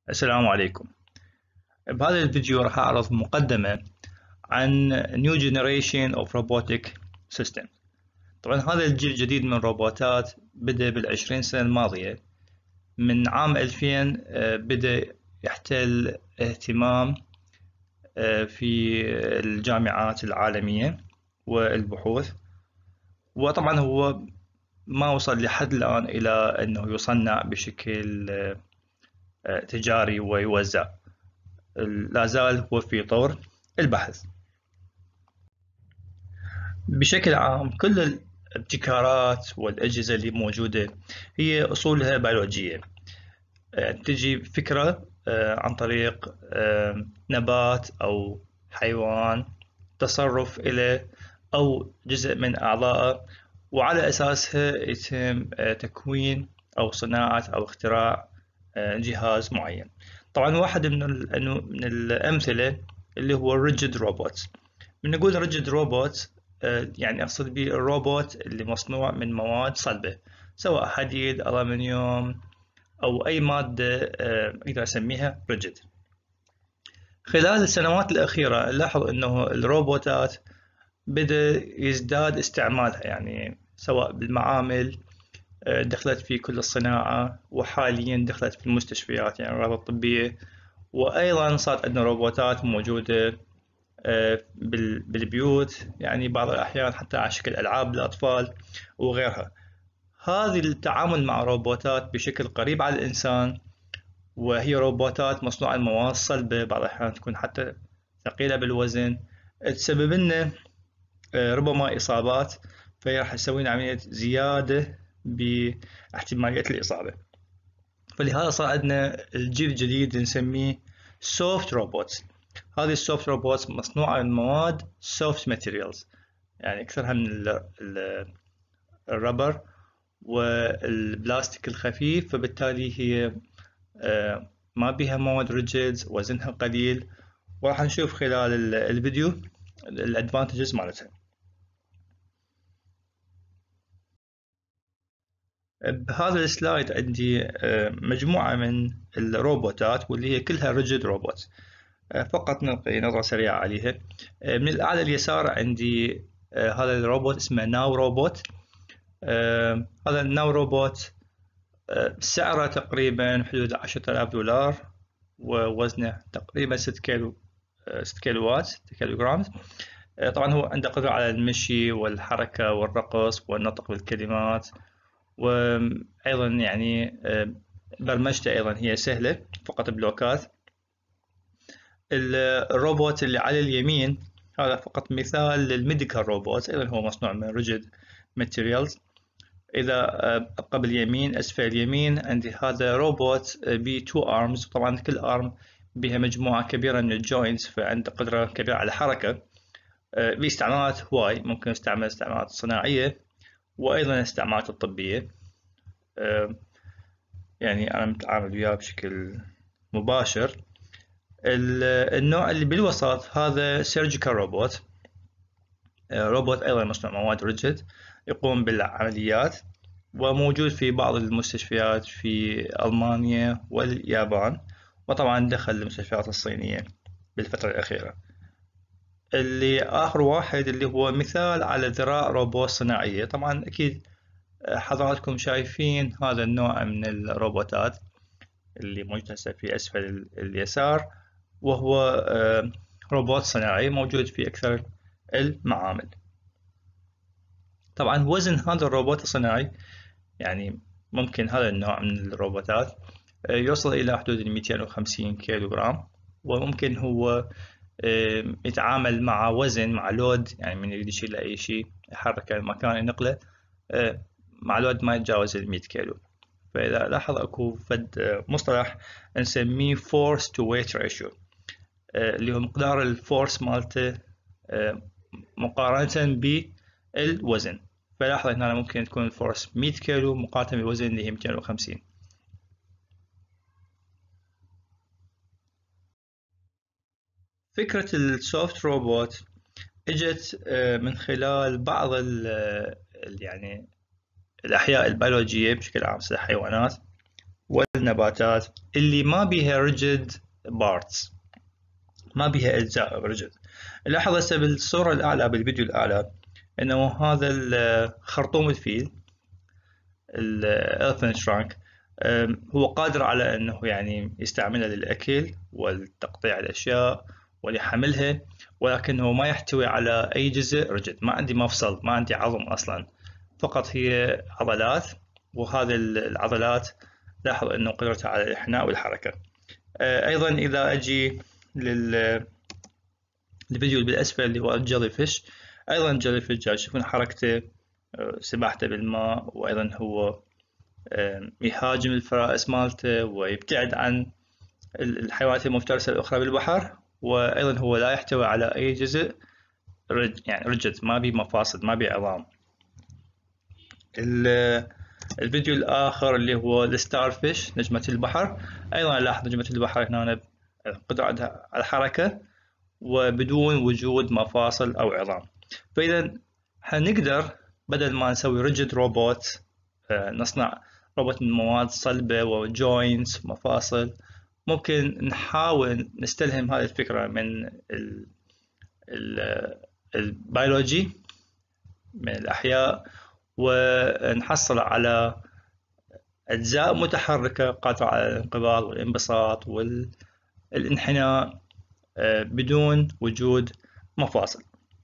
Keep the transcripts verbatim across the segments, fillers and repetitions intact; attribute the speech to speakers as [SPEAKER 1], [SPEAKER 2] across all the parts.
[SPEAKER 1] السلام عليكم. بهذا الفيديو راح أعرض مقدمة عن New Generation of Robotic System. طبعا هذا الجيل الجديد من الروبوتات بدأ بالعشرين سنة الماضية. من عام ألفين آه، بدأ يحتل اهتمام آه، في الجامعات العالمية والبحوث، وطبعا هو ما وصل لحد الآن إلى أنه يصنع بشكل آه، تجاري ويوزع. لا زال هو في طور البحث. بشكل عام كل الابتكارات والأجهزة اللي موجودة هي أصولها بيولوجية. يعني تجي فكرة آه، عن طريق آه، نبات أو حيوان، تصرف إله أو جزء من أعضائه، وعلى أساسها يتم آه، تكوين أو صناعة أو اختراع آه، جهاز معين. طبعا واحد من من الأمثلة اللي هو الريجيد روبوت. من نقول ريجيد روبوت يعني أقصد به الروبوت اللي مصنوع من مواد صلبة، سواء حديد، ألمنيوم، أو أي مادة أقدر أسميها ريجيد. خلال السنوات الأخيرة نلاحظ أنه الروبوتات بدأ يزداد استعمالها، يعني سواء بالمعامل، دخلت في كل الصناعة، وحاليا دخلت في المستشفيات يعني الأغراض الطبية، وأيضا صارت عندنا روبوتات موجودة بالبيوت، يعني بعض الأحيان حتى على شكل ألعاب للأطفال وغيرها. هذه التعامل مع روبوتات بشكل قريب على الإنسان، وهي روبوتات مصنوعة من مواد صلبة، بعض الأحيان تكون حتى ثقيلة بالوزن، تسبب لنا ربما إصابات، فهي راح تسوي لنا عملية زيادة باحتمالية الإصابة. فلهذا صار عندنا الجيل الجديد نسميه سوفت روبوتس. هذه السوفت روبوتس مصنوعة من مواد سوفت ماتيريالز، يعني أكثرها من الربر والبلاستيك الخفيف، فبالتالي هي ما بها مواد ريجيد، وزنها قليل، وراح نشوف خلال الفيديو الادفانتجز مالتها. بهذا السلايد عندي مجموعة من الروبوتات واللي هي كلها ريجيد روبوت. فقط نلقي نظرة سريعة عليها. من الأعلى اليسار عندي هذا الروبوت اسمه ناو روبوت. هذا الناو روبوت سعره تقريبا حدود عشرة آلاف دولار، ووزنه تقريبا ستة كيلو ستة كيلوات ستة كيلوغرام. طبعا هو عنده قدرة على المشي والحركة والرقص والنطق بالكلمات، وأيضا يعني برمجته أيضا هي سهلة، فقط بلوكات. الروبوت اللي على اليمين هذا فقط مثال للميديكال روبوت، أيضا هو مصنوع من ريجيد ماتيريالز. إذا أبقى باليمين أسفل اليمين عندي هذا روبوت ب تو arms، طبعا كل arm بها مجموعة كبيرة من الجوينتس، فعنده قدرة كبيرة على الحركة. باستعمالات هواي، ممكن استعمل استعمالات صناعية وأيضا استعمالات الطبية. يعني أنا متعامل وياه بشكل مباشر. النوع اللي بالوسط هذا سيرجيكال روبوت. روبوت أيضا مصنوع مواد ريجيد، يقوم بالعمليات، وموجود في بعض المستشفيات في ألمانيا واليابان، وطبعا دخل المستشفيات الصينية بالفترة الأخيرة. اللي آخر واحد اللي هو مثال على ذراع روبوت صناعية. طبعا أكيد حضراتكم شايفين هذا النوع من الروبوتات اللي موجود هسه في أسفل اليسار، وهو روبوت صناعي موجود في أكثر المعامل. طبعا وزن هذا الروبوت الصناعي، يعني ممكن هذا النوع من الروبوتات يوصل إلى حدود مئتين وخمسين كيلوغرام، وممكن هو يتعامل مع وزن، مع لود، يعني من يريد يشيل أي شيء يحركه مكان ينقله مع لود ما يتجاوز ال مئة كيلو. فإذا لاحظ أكو فد مصطلح نسميه force to weight ratio، اللي هو مقدار الفورس مالته مقارنة بالوزن. فلاحظ هنا ممكن تكون الفورس مئة كيلو مقارنة بالوزن اللي هي مئتين وخمسين. فكرة السوفت روبوت اجت من خلال بعض ال يعني الأحياء البيولوجية بشكل عام، مثل الحيوانات. والنباتات اللي ما بيها rigid parts، ما بيها أجزاء rigid. لاحظ هسه بالصورة الأعلى بالفيديو الأعلى إنه هذا خرطوم الفيل الإلفنت شرانك هو قادر على أنه يعني يستعملها للأكل والتقطيع الأشياء ولحملها، ولكن هو ما يحتوي على أي جزء رجد. ما عندي مفصل، ما عندي عظم أصلا، فقط هي عضلات. وهذه العضلات لاحظ أنه قدرتها على الإحناء والحركة. أيضا إذا أجي لل الفيديو اللي بالأسفل اللي هو الجيلي فيش، أيضا الجيلي فيش تشوفون حركته، سباحته بالماء، وأيضا هو يهاجم الفرائس مالته ويبتعد عن الحيوانات المفترسة الأخرى بالبحر. وأيضا هو لا يحتوي على أي جزء رج يعني رجد، ما بيه مفاصل، ما بيه عظام. الفيديو الآخر اللي هو الستار فيش نجمة البحر، أيضا لاحظ نجمة البحر هنا قدرة على الحركة وبدون وجود مفاصل أو عظام. فإذا هنقدر بدل ما نسوي ريجيد روبوت، نصنع روبوت من مواد صلبة وجوينتس مفاصل، ممكن نحاول نستلهم هذه الفكرة من ال ال البيولوجي، من الأحياء، ونحصل على أجزاء متحركة قادرة على الانقباض والانبساط والانحناء بدون وجود مفاصل.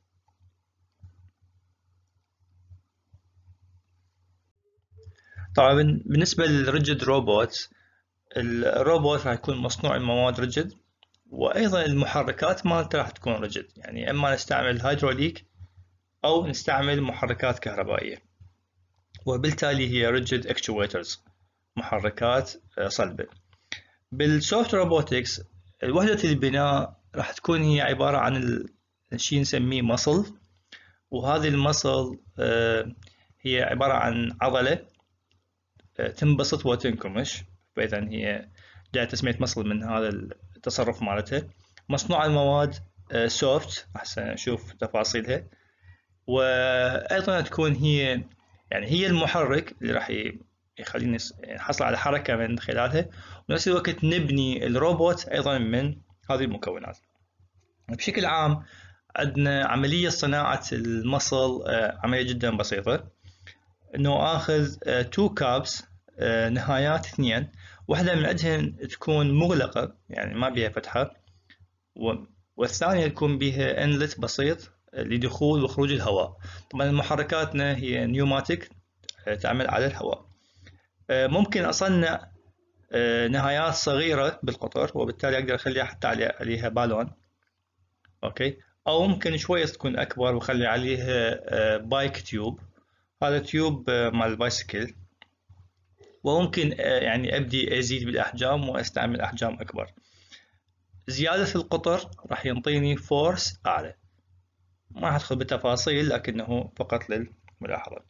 [SPEAKER 1] طبعا بالنسبة للريجيد روبوت، الروبوت راح يكون مصنوع من مواد ريجيد، وأيضا المحركات مالته راح تكون ريجيد. يعني إما نستعمل هيدروليك أو نستعمل محركات كهربائية، وبالتالي هي ريجيد اكتويترز، محركات صلبة. بالسوفت روبوتكس وحدة البناء راح تكون هي عبارة عن شيء نسميه مصل، وهذه المصل هي عبارة عن عضلة تنبسط وتنكمش، فإذا هي جاء تسمية مصل من هذا التصرف مالتها. مصنوع المواد سوفت، أحسن نشوف تفاصيلها. وأيضا تكون هي يعني هي المحرك اللي راح يخليني نحصل على حركة من خلالها، ونفس الوقت نبني الروبوت أيضا من هذه المكونات. بشكل عام عندنا عملية صناعة المصل عملية جدا بسيطة، إنه آخذ تو كابس، نهايات اثنين، واحدة من عندهن تكون مغلقة يعني ما بيها فتحة، والثانية يكون بها انلت بسيط لدخول وخروج الهواء. طبعا محركاتنا هي نيوماتيك تعمل على الهواء. ممكن أصنع نهايات صغيرة بالقطر، وبالتالي أقدر أخليها حتى عليها بالون، أوكي. أو ممكن شوية تكون أكبر وأخلي عليها بايك تيوب، هذا تيوب مال البايسكل. وممكن يعني أبدي أزيد بالأحجام وأستعمل أحجام أكبر. زيادة القطر راح ينطيني فورس أعلى. ما راح أدخل بالتفاصيل لكنه فقط للملاحظة.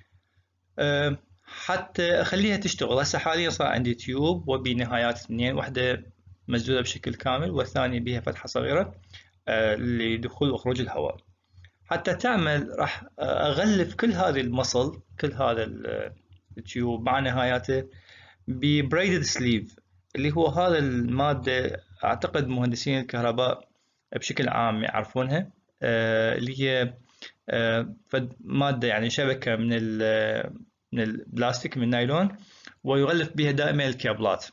[SPEAKER 1] حتى أخليها تشتغل، هسه حاليا صار عندي تيوب وبنهايات اثنين، واحدة مسدودة بشكل كامل والثانية بها فتحة صغيرة لدخول وخروج الهواء. حتى تعمل راح أغلف كل هذه المصل، كل هذا التيوب مع نهاياته ببريدد سليف، اللي هو هذا المادة أعتقد مهندسين الكهرباء بشكل عام يعرفونها، اللي هي مادة يعني شبكة من من البلاستيك، من النايلون، ويغلف بها دائما الكابلات.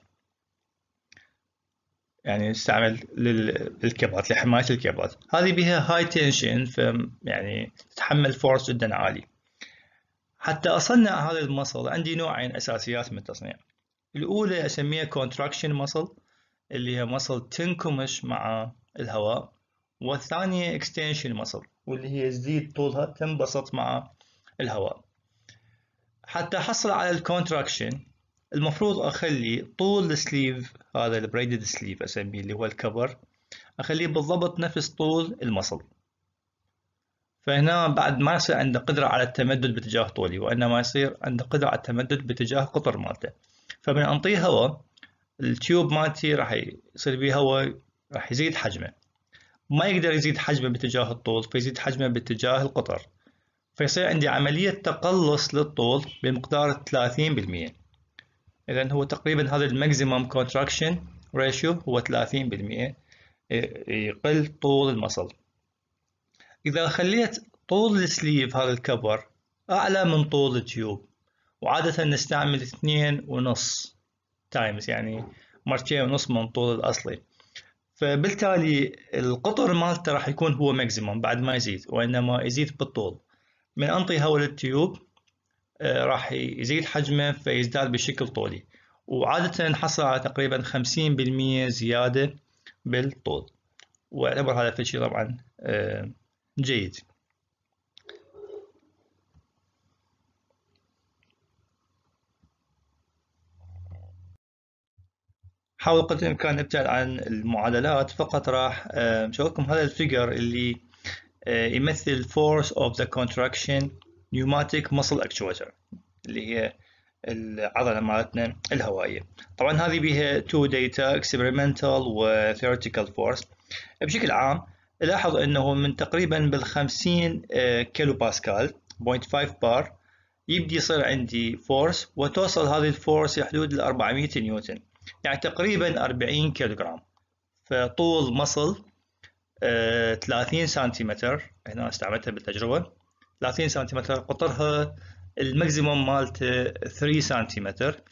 [SPEAKER 1] يعني يستعمل للكابلات، لحماية الكابلات. هذه بها هاي تنشن، يعني تتحمل فورس جدا عالي. حتى أصنع هذا المصل عندي نوعين أساسيات من التصنيع. الأولى أسميها contraction muscle، اللي هي مصل تنكمش مع الهواء، والثانية extension muscle، واللي هي تزيد طولها تنبسط مع الهواء. حتى أحصل على الكونتراكشن المفروض أخلي طول السليف، هذا البريدد سليف أسميه اللي هو الكفر، أخليه بالضبط نفس طول المصل. فهنا بعد ما يصير عنده قدرة على التمدد باتجاه طولي، وإنما يصير عنده قدرة على التمدد باتجاه قطر مالته. فمن أنطيه هواء، التيوب مالتي راح يصير بيه هواء، راح يزيد حجمه. ما يقدر يزيد حجمه باتجاه الطول، فيزيد حجمه باتجاه القطر، فيصير عندي عملية تقلص للطول بمقدار ثلاثين بالمئة. إذا هو تقريبا هذا الماكسيمم كونتراكشن ريشيو هو ثلاثين بالمئة، يقل طول المصل. إذا خليت طول السليف هذا الكبر أعلى من طول التيوب، وعادة نستعمل اثنين ونص تايمز، يعني مرتين ونص من طول الأصلي، فبالتالي القطر مالته راح يكون هو ماكسيموم بعد ما يزيد، وإنما يزيد بالطول. من أنطي هوا للتيوب راح يزيد حجمه فيزداد بشكل طولي، وعادة نحصل على تقريبا خمسين بالمئة زيادة بالطول، واعتبر هذا الشيء طبعا جيد. حاول قدر الإمكان نبتعد عن المعادلات، فقط راح أشوف لكم هذا الفيجر اللي يمثل force of the contraction pneumatic muscle actuator، اللي هي العضلة مالتنا الهوائية. طبعا هذه بها تو data experimental و theoretical force. بشكل عام لاحظ انه من تقريبا بالخمسين كيلو باسكال صفر فاصلة خمسة بار يبدي يصير عندي فورس، وتوصل هذه الفورس لحدود ال أربعمئة نيوتن، يعني تقريبا أربعين كيلوغرام. فطول مصل ثلاثين سنتيمتر، هنا استعملتها بالتجربة ثلاثين سنتيمتر، قطرها الماكسيموم مالته ثلاثة سنتيمتر،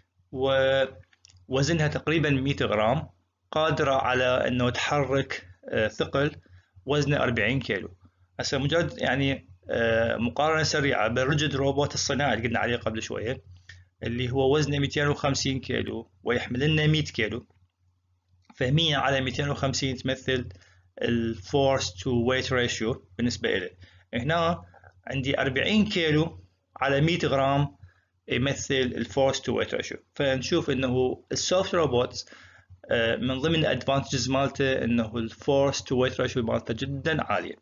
[SPEAKER 1] ووزنها تقريبا مئة غرام، قادرة على انه تحرك ثقل وزنه أربعين كيلو. هسه مجرد يعني مقارنة سريعة بالريجيد روبوت الصناعي اللي قلنا عليه قبل شوية، اللي هو وزنه مئتين وخمسين كيلو ويحمل لنا مئة كيلو، فمية على مئتين وخمسين تمثل الفورس تو ويت ريشيو بالنسبة إليه. هنا عندي أربعين كيلو على مئة غرام يمثل الفورس تو ويت ريشيو. فنشوف انه السوفت روبوتس من ضمن الادفانتجز مالته انه الفورس تو ويت ريشيو مالته جدا عاليه.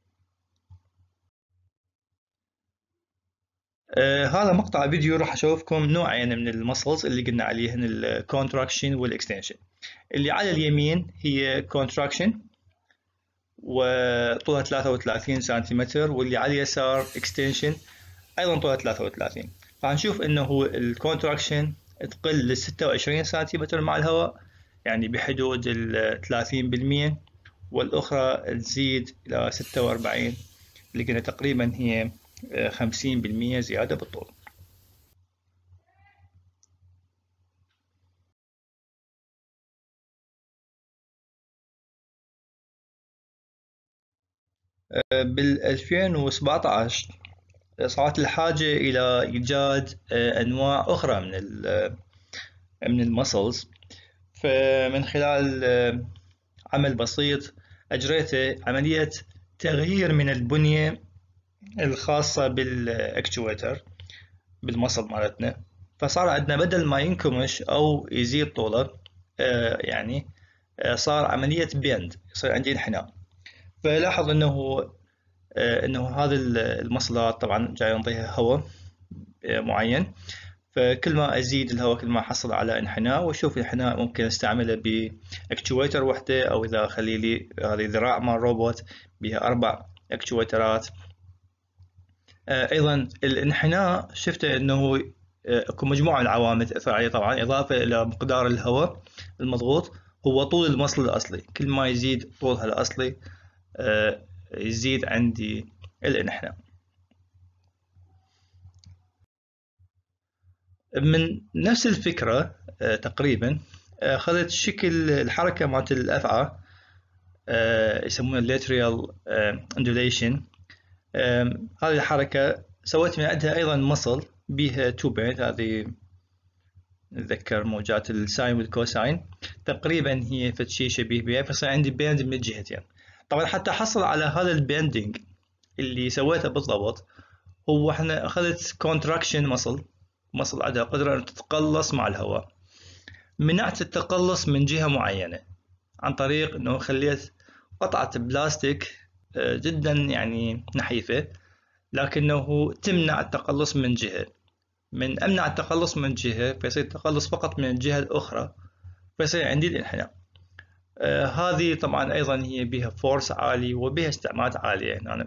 [SPEAKER 1] آه هذا مقطع فيديو راح اشوفكم نوعين من المسلز اللي قلنا عليهن، الكونتراكشن والاكستنشن. اللي على اليمين هي كونتراكشن وطولها ثلاثة وثلاثين سنتيمتر، واللي على اليسار اكستنشن ايضا طولها ثلاثة وثلاثين. فهنشوف انه الكونتراكشن تقل ل ستة وعشرين سنتيمتر مع الهواء، يعني بحدود ال ثلاثين بالمئة، والاخرى تزيد الى ستة وأربعين، اللي قلنا تقريبا هي خمسين بالمئة زيادة بالطول. بال ألفين وسبعطعش صارت الحاجة إلى إيجاد أنواع أخرى من من المسلز، فمن خلال عمل بسيط أجريته عملية تغيير من البنية الخاصة بالأكتويتر بالمصل مالتنا. فصار عندنا بدل ما ينكمش أو يزيد طوله يعني صار عملية بيند، يصير عندي انحناء. فلاحظ أنه أنه هذه المصلات طبعا جاي نعطيها هواء معين، فكل ما ازيد الهواء كل ما احصل على انحناء، واشوف الانحناء ممكن استعمله باكتويتر وحده، او اذا اخلي لي هذه ذراع مال روبوت بها اربع اكتويترات. ايضا الانحناء شفته انه اكو مجموعه من العوامل تاثر عليه طبعا، اضافه الى مقدار الهواء المضغوط. هو طول المصل الاصلي، كل ما يزيد طولها الاصلي يزيد عندي الانحناء. من نفس الفكرة تقريبا أخذت شكل الحركة مالت الأفعى، يسمونها lateral undulation. هذه الحركة سويت من عندها أيضا مصل بها تو بيند، هذه نتذكر موجات الساين والكوساين، تقريبا هي فد شيء شبيه بها، فصار عندي بيند من الجهتين. طبعا حتى أحصل على هذا البيندنج اللي سويته بالضبط، هو احنا أخذت كونتراكشن مصل مصل عندها قدرة أن تتقلص مع الهواء، منعت التقلص من جهة معينة عن طريق أنه خليت قطعة بلاستيك جدا يعني نحيفة، لكنه تمنع التقلص من جهة. من أمنع التقلص من جهة فيصير التقلص فقط من الجهة الأخرى، فيصير عندي الانحناء. آه هذه طبعا أيضا هي بها فورس عالي وبها استعمالات عالية هنا.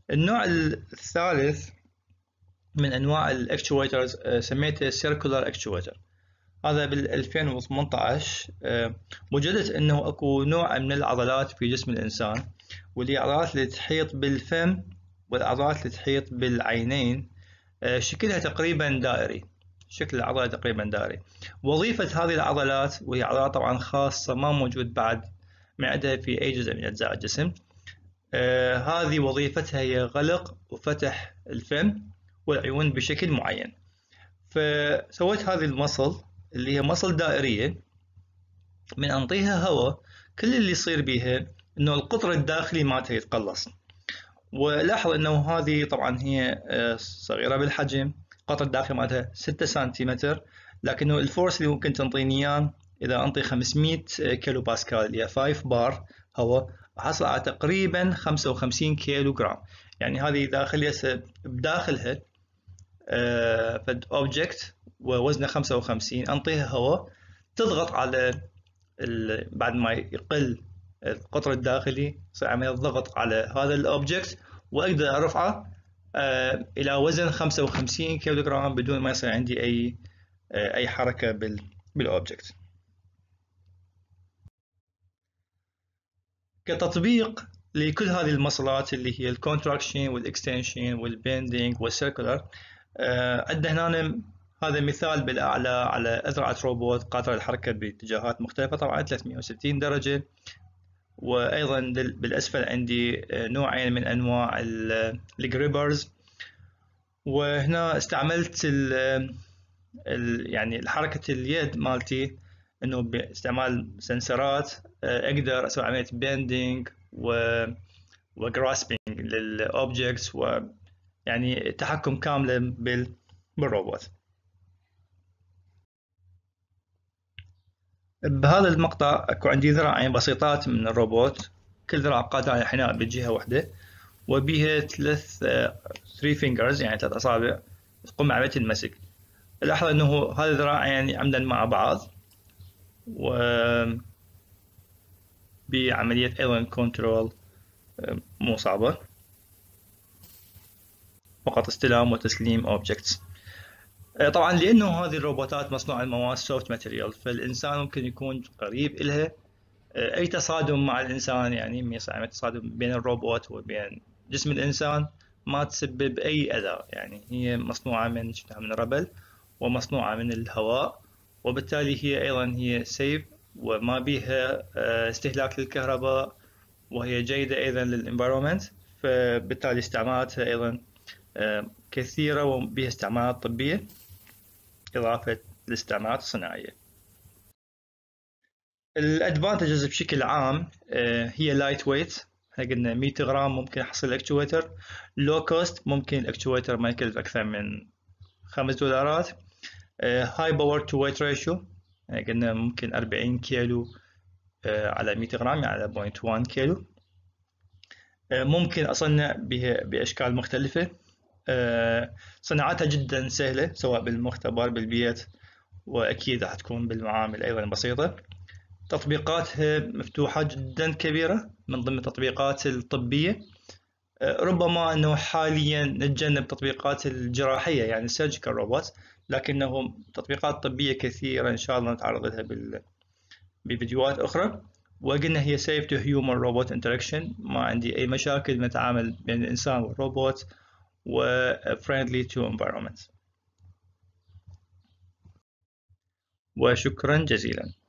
[SPEAKER 1] النوع الثالث من أنواع الأكتويترز سميته سيركولار أكتويتر. هذا بال ألفين وثمانية عشر وجدت أنه أكو نوع من العضلات في جسم الإنسان، واللي عضلات اللي تحيط بالفم والعضلات اللي تحيط بالعينين، شكلها تقريبا دائري، شكل العضلة تقريبا دائري. وظيفة هذه العضلات، وهي عضلات طبعا خاصة ما موجود بعد معدها في أي جزء من أجزاء الجسم، آه هذه وظيفتها هي غلق وفتح الفم والعيون بشكل معين. فسويت هذه المصل اللي هي مصل دائرية، من أنطيها هواء كل اللي يصير بيها إنه القطر الداخلي مالتها يتقلص. ولاحظ إنه هذه طبعا هي صغيرة بالحجم، القطر الداخلي مالتها ستة سنتيمتر، لكنه الفورس اللي ممكن تنطيني إياه إذا أنطي خمسمية كيلو باسكال اللي هي خمسة بار هواء، حصل على تقريبا خمسة وخمسين كيلو جرام. يعني هذه إذا أخليها بداخلها فد أوبجكت ووزنه خمسة وخمسين، أنطيها هواء تضغط على بعد ما يقل القطر الداخلي، يصير عملية ضغط على هذا الأوبجكت وأقدر أرفعه إلى وزن خمسة وخمسين كيلو جرام بدون ما يصير عندي أي أي حركة بالأوبجكت. كتطبيق لكل هذه المصلات اللي هي الكونتراكشن والاكستنشن والبيندينج والسيركولر، عندنا هنا هذا مثال بالأعلى على أذرعة روبوت قادرة الحركة باتجاهات مختلفة، طبعا ثلاثمية وستين درجة. وأيضا بالأسفل عندي نوعين من أنواع الجريبرز. وهنا استعملت ال ال يعني الحركة اليد مالتي إنه باستعمال سنسرات أقدر أسوي عملية بيندينج و وجراسبينج للأوبجكتس، ويعني تحكم كامل بال بالروبوت. بهذا المقطع اكو عندي ذراعين بسيطات من الروبوت، كل ذراع قادر على الانحناء بجهة واحدة، وبيها ثلاث ثري فينجرز يعني ثلاث أصابع تقوم بعملية المسك. لاحظ أنه هذه الذراعين عمدا مع بعض، و بعملية أيضا كنترول مو صعبة، فقط استلام وتسليم أوبجكتس. طبعا لأنه هذه الروبوتات مصنوعة المواد سوفت ماتيريال، فالإنسان ممكن يكون قريب إلها، أي تصادم مع الإنسان يعني ما يصير تصادم بين الروبوت وبين جسم الإنسان ما تسبب أي أذى. يعني هي مصنوعة من من الربل ومصنوعة من الهواء، وبالتالي هي أيضا هي سيف وما بيها استهلاك للكهرباء، وهي جيدة أيضا للإنفيرومنت، فبالتالي استعمالاتها أيضا كثيرة وبها استعمالات طبية إضافة للاستعمالات الصناعية. الادفانتجز بشكل عام هي لايت ويت، احنا قلنا مية غرام ممكن احصل الاكتويتر، لو كوست ممكن الاكتويتر ما يكلف اكثر من خمس دولارات، هاي باور تو ويت ريشيو قلنا ممكن أربعين كيلو على مية غرام يعني على صفر فاصلة واحد كيلو، ممكن اصنع بها باشكال مختلفة، صناعتها جدا سهلة سواء بالمختبر بالبيت، واكيد راح تكون بالمعامل ايضا بسيطة. تطبيقاتها مفتوحة جدا كبيرة من ضمن التطبيقات الطبية، ربما أنه حاليا نتجنب تطبيقات الجراحية يعني السيرجيكال روبوت، لكنه تطبيقات طبية كثيرة إن شاء الله نتعرض لها بفيديوهات أخرى. وقلنا هي safe to human robot interaction، ما عندي أي مشاكل نتعامل بين الإنسان والروبوت، و friendly to environment. وشكرا جزيلا.